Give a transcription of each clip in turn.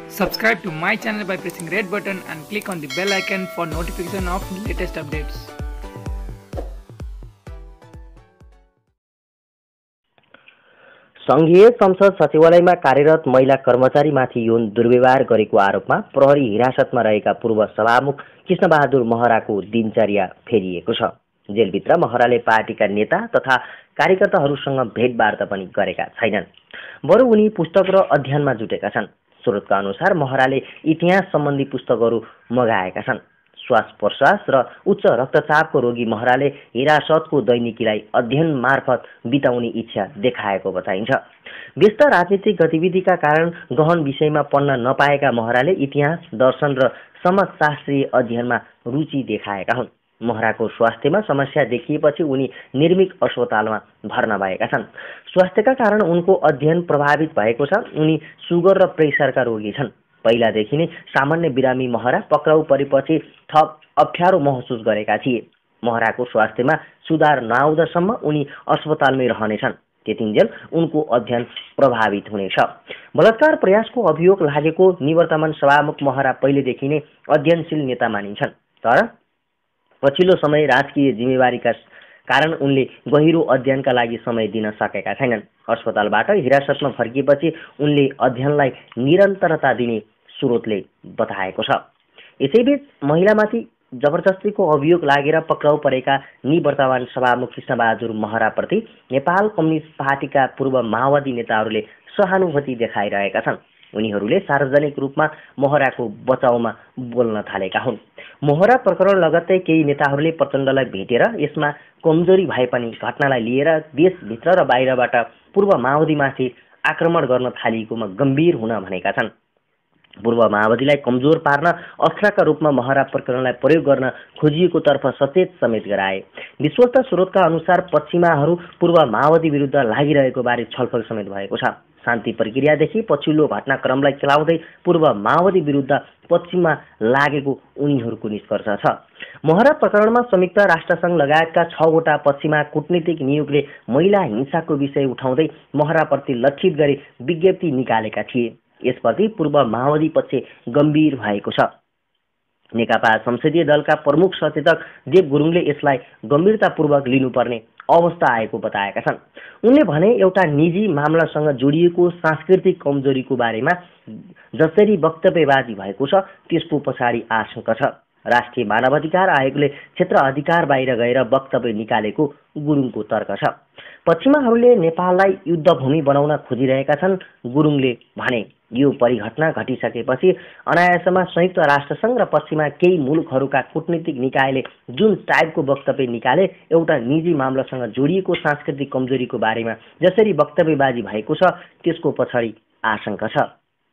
Subscribe to my channel by pressing red button and click on the bell icon for notification of latest updates. संघीय संसद सचिवालयमा कार्यरत महिला कर्मचारीमाथि यौन दुर्व्यवहार गरेको आरोपमा प्रहरी हिरासतमा रहेका पूर्व सभामुख कृष्णबहादुर महराको दिनचर्या फेरिएको छ। जेलभित्र महराले पार्टीका नेता तथा कार्यकर्ताहरूसँग भेटवार्ता पनि गरेका छैनन्। बरु उनी पुस्तक र अध्ययनमा जुटेका छन्। स्रोतका अनुसार महराले इतिहास सम्बन्धी पुस्तकहरू मगाएका छन्। श्वास प्रश्वास र उच्च रक्तचापको रोगी महराले हिरासतको दैनिकीलाई अध्ययन मार्फत बिताउने इच्छा देखाएको बताइन्छ। व्यस्त राजनीतिक गतिविधिका कारण गहन विषयमा पढ्न नपाएका महराले इतिहास, दर्शन र समाजशास्त्रीय अध्ययनमा रुचि देखाएका हुन्। महराको स्वास्थ्यमा समस्या देखिएपछि उनी निर्मिक अस्पतालमा भर्ना भएका छन्। स्वास्थ्यका कारण उनको अध्ययन प्रभावित भएको छ। उनी सुगर र प्रेसरका रोगी छन्। पहिलादेखि नै सामान्य बिरामी महरा पक्राउ परेपछि थप अप्ठ्यारो महसुस गरेका थिए। महराको स्वास्थ्यमा सुधार नआउँदासम्म उनी अस्पतालमै रहनेछन्। त्यतिन्जेल उनको अध्ययन प्रभावित हुनेछ। बलात्कार प्रयासको अभियोग लागेको निवर्तमान सभामुख महरा पहिलेदेखि नै अध्ययनशील नेता मानिन्छन्। तर पछिल्लो समय राजकीय जिम्मेवारीका कारण उनले गहिरो अध्ययनका लागि समय दिन सकेका छैनन्। अस्पतालबाट हिरासतमा फर्किएपछि उनले अध्ययनलाई निरन्तरता दिने स्रोतले बताएको छ। यसैबीच महिलामाथि जबरजस्तीको अभियोग लागेर पक्राउ परेका निवर्तमान सभामुख कृष्णबहादुर महराप्रति नेपाल कम्युनिस्ट पार्टीका पूर्व माओवादी नेताहरूले सहानुभूति देखाइरहेका छन्। उनीहरूले सार्वजनिक रूपमा महराको बचाउमा बोल्न थालेका हुन्। महरा प्रकरण लगत्तै केही नेताहरूले प्रचण्डलाई भेटेर यसमा कमजोरी भए पनि घटनालाई लिएर देशभित्र र बाहिरबाट पूर्व माओवादीमाथि आक्रमण गर्न थालिएकोमा गम्भीर हुन भनेका छन्। पूर्व माओवादीलाई कमजोर पार्न अस्त्रका रूपमा महरा प्रकरणलाई प्रयोग गर्न खोजिएको तर्फ सचेत समेत गराए। विश्वस्त स्रोतका अनुसार पश्चिमाहरू पूर्व माओवादी विरुद्ध लागिरहेको बारे छलफल समेत भएको छ। शान्ति प्रक्रियादेखि पछिल्लो घटनाक्रमलाई चलाउँदै पूर्व माओवादी विरुद्ध पश्चिममा लागेको उनीहरूको निष्कर्ष छ। महरा प्रकरणमा संयुक्त राष्ट्रसङ्घ लगायतका 6 वटा पश्चिमा कूटनीतिक नियोगले महिला हिंसाको विषय उठाउँदै महराप्रति लक्षित गरी विज्ञप्ति निकालेका थिए। यसप्रति पूर्व माओवादी पक्ष गम्भीर भएको छ। नेकपा संसदीय दलका प्रमुख सचेतक देव गुरुङले यसलाई गम्भीरतापूर्वक लिनुपर्ने अवस्था आएको बताएका छन्। उनले भने एउटा निजी मामलासँग जोडिएको सांस्कृतिक कमजोरीको बारेमा जसरी वक्तव्यबाजी भएको छ त्यसको पछाडि आशंका छ। राष्ट्रिय मानवाधिकार आयोगले क्षेत्र अधिकार बाहिर गएर वक्तव्य निकालेको गुरुङको तर्क छ। पश्चिमाहरूले नेपाललाई युद्धभूमि बनाउन खोजिरहेका छन्। गुरुङले भने यो परिघटना घटिसकेपछि अनायासमा संयुक्त राष्ट्रसङ्घ र पश्चिमा केही मुलुकहरूका कूटनीतिक निकायले जुन टाइपको वक्तव्य निकाले एउटा निजी मामलासँग जोडिएको सांस्कृतिक कमजोरीको बारेमा जसरी वक्तव्यबाजी भएको छ त्यसको पछाडि आशंका छ।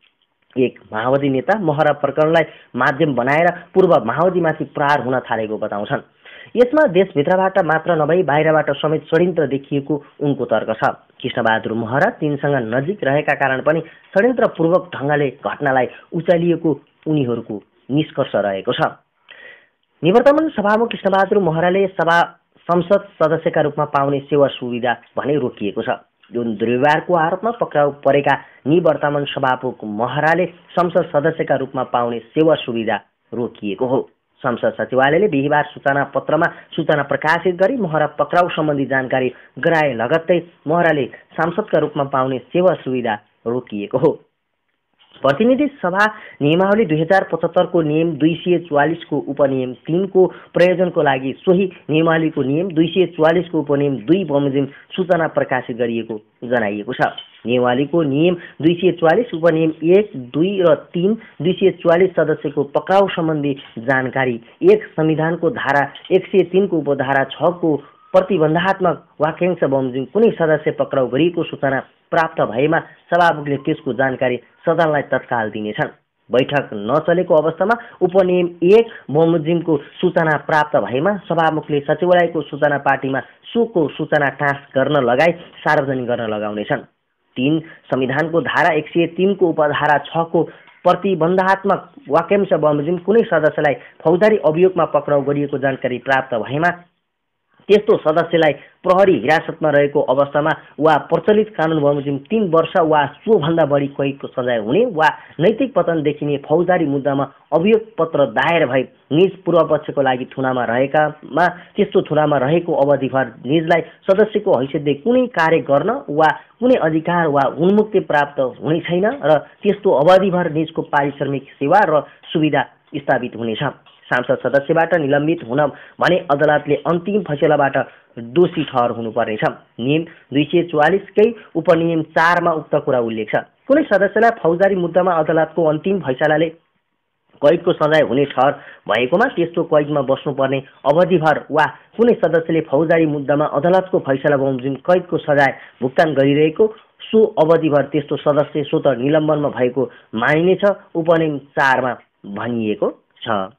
एक माओवादी नेता महरा प्रकरणलाई माध्यम बनाएर पूर्व माओवादीमाथि प्रहार हुन थालेको बताउँछन्। यसमा देशभित्रबाट मात्र नभई बाहिरबाट समेत षड्यन्त्र देखिएको उनको तर्क छ। कृष्णबहादुर महरा तिनसँग नजिक रहेका कारण पनि षड्यन्त्रपूर्वक ढङ्गले घटनालाई उचालिएको उनीहरूको निष्कर्ष रहेको छ। निवर्तमान सभामुख कृष्णबहादुर महराले संसद सदस्यका रूपमा पाउने सेवा सुविधा भने रोकिएको छ। जुन दुर्व्यवहारको आरोपमा पक्राउ परेका निवर्तमान सभामुख महराले संसद सदस्यका रूपमा पाउने सेवा सुविधा रोकिएको हो। संसद सचिवालयले बिहिबार सूचना पत्रमा सूचना प्रकाशित गरी महरा पक्राउ सम्बन्धी जानकारी गराए लगत्तै महराले सांसदका रूपमा पाउने सेवा सुविधा रोकिएको हो। प्रतिनिधि सभा नियमावली 2075 को नियम 244 को उपनियम 3 को प्रयोजनको लागि सोही नियमावलीको नियम 244 को उपनियम 2 बमोजिम सूचना प्रकाशित गरिएको जनाइएको छ। नियमावलीको नियम 244 उपनियम 1, 2 र 3 244 सदस्यको पक्राउ सम्बन्धी जानकारी 1 संविधानको धारा 103 को उपधारा 6 को प्रतिबन्धात्मक वाक्यांश बमोजिम कुनै सदस्य पक्राउ गरिएको सूचना प्राप्त भएमा सभामुखले त्यसको जानकारी सदनलाई तत्काल दिनेछन्। बैठक नचलेको अवस्थामा उपनियम 1 बमोजिमको सूचना प्राप्त भएमा सभामुखले सचिवालयको सूचना पार्टीमा सोको सूचना टाँस गर्न लगाई सार्वजनिक गर्न लगाउनेछन्। 3 संविधानको धारा 103 को उपधारा 6 को प्रतिबन्धात्मक वाक्यांश बमोजिम कुनै सदस्यलाई फौजदारी अभियोगमा पक्राउ गरिएको जानकारी प्राप्त भएमा त्यस्तो सदस्यलाई प्रहरी हिरासतमा रहेको अवस्थामा वा प्रचलित कानुन बमोजिम 3 वर्ष वा सोभन्दा बढी कैदको सजाय हुने वा नैतिक पतन देखिने फौजदारी मुद्दामा अभियोग पत्र दायर भई निज पूर्वपक्षको लागि थुनामा रहेकामा त्यस्तो थुनामा रहेको अवधिभर निजलाई सदस्यको हैसियतले कुनै कार्य गर्न वा कुनै अधिकार वा उन्मुक्ति प्राप्त हुने छैन र त्यस्तो अवधिभर निजको पारिश्रमिक सेवा र सुविधा स्थापित हुनेछ। सांसद सदस्यबाट निलम्बित हुन भने अदालतले अन्तिम फैसलाबाट दोषी ठहर हुनुपर्नेछ। नियम 244 कै उपनियम 4 मा उक्त कुरा उल्लेख छ। कुनै सदस्यलाई फौजदारी मुद्दामा अदालतको अन्तिम फैसलाले कैदको सजाय हुने ठहर भएकोमा त्यस्तो कैदमा बस्नुपर्ने अवधिभर वा कुनै सदस्यले फौजदारी मुद्दामा अदालतको फैसला बमोजिम कैदको सजाय भुक्तान गरिरहेको सो अवधिभर त्यस्तो सदस्य स्वतः निलम्बनमा भएको मानिनेछ उपनियम 4 मा भनिएको छ।